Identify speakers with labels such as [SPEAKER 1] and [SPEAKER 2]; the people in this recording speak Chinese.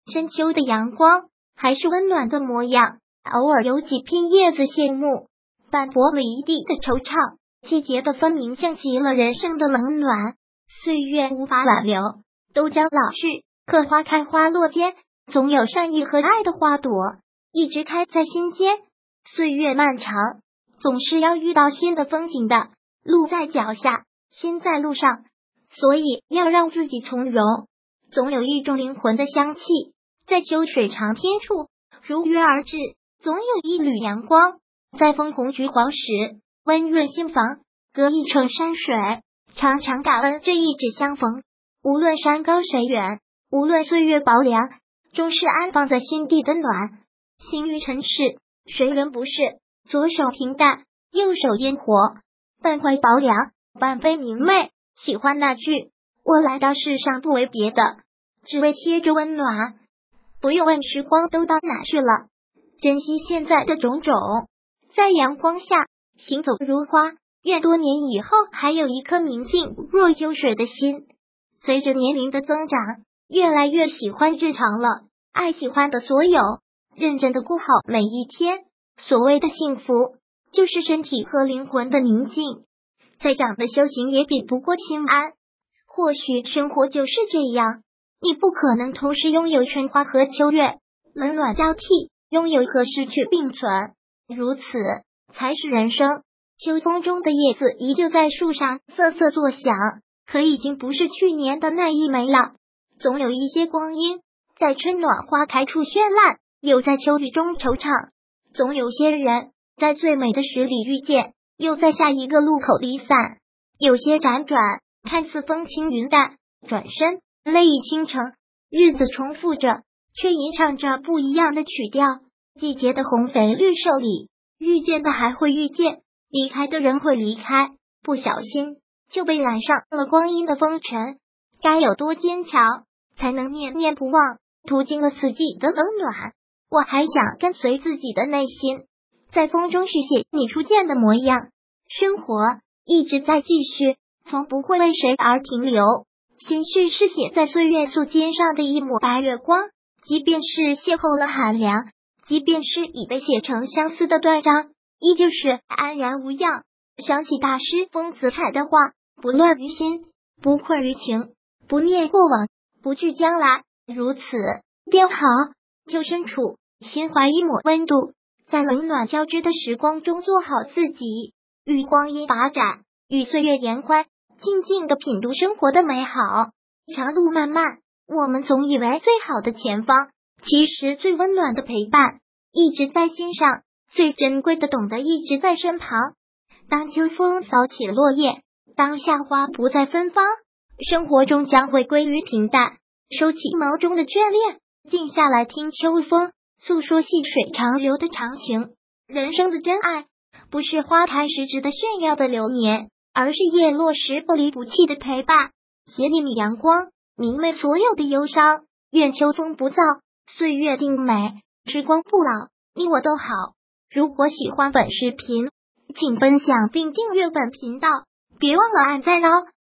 [SPEAKER 1] 深秋的阳光还是温暖的模样，偶尔有几片叶子谢幕，斑驳了一地的惆怅。季节的分明像极了人生的冷暖，岁月无法挽留，都将老去。可花开花落间，总有善意和爱的花朵一直开在心间。岁月漫长，总是要遇到新的风景的，路在脚下，心在路上，所以要让自己从容。总有一种灵魂的香气，在秋水长天处如约而至，总有一缕阳光，在枫红橘黄时温润心房，隔一程山水，常常感恩这一纸相逢。无论山高水远，无论岁月薄凉，终是安放在心底的暖。行于尘世，谁人不是左手平淡，右手烟火，半怀薄凉，半非明媚。喜欢那句我来到世上不为别的，只为贴着温暖。不用问时光都到哪去了，珍惜现在的种种，在阳光下行走如花。愿多年以后还有一颗明净若秋水的心。随着年龄的增长，越来越喜欢日常了，爱喜欢的所有，认真的过好每一天。所谓的幸福，就是身体和灵魂的宁静。再长的修行也比不过清安。或许生活就是这样，你不可能同时拥有春花和秋月，冷暖交替，拥有和失去并存，如此才是人生。秋风中的叶子依旧在树上瑟瑟作响，可已经不是去年的那一枚了。总有一些光阴在春暖花开处绚烂，又在秋雨中惆怅。总有些人在最美的时里遇见，又在下一个路口离散。有些辗转看似风轻云淡，转身泪已倾城。日子重复着，却吟唱着不一样的曲调。季节的红肥绿瘦里，遇见的还会遇见，离开的人会离开，不小心就被染上了光阴的风尘。该有多坚强，才能念念不忘，途经了四季的冷暖。我还想跟随自己的内心，在风中续写你初见的模样。生活一直在继续，从不会为谁而停留。心绪是写在岁月素笺上的一抹白月光，即便是邂逅了寒凉，即便是已被写成相思的断章，依旧是安然无恙。想起大师丰子恺的话，不乱于心，不困于情，不念过往，不惧将来，如此便好。就身处心怀一抹温度，在冷暖交织的时光中做好自己，与光阴把盏，与岁月言欢，静静地品读生活的美好。长路漫漫，我们总以为最好的前方，其实最温暖的陪伴一直在心上，最珍贵的懂得一直在身旁。当秋风扫起落叶，当夏花不再芬芳，生活中将会归于平淡。收起眸中的眷恋，静下来听秋风诉说细水长流的长情。人生的真爱，不是花开时值得炫耀的流年，而是叶落时不离不弃的陪伴。携一米阳光，明媚所有的忧伤。愿秋风不燥，岁月静美，时光不老，你我都好。如果喜欢本视频，请分享并订阅本频道，别忘了按赞哦。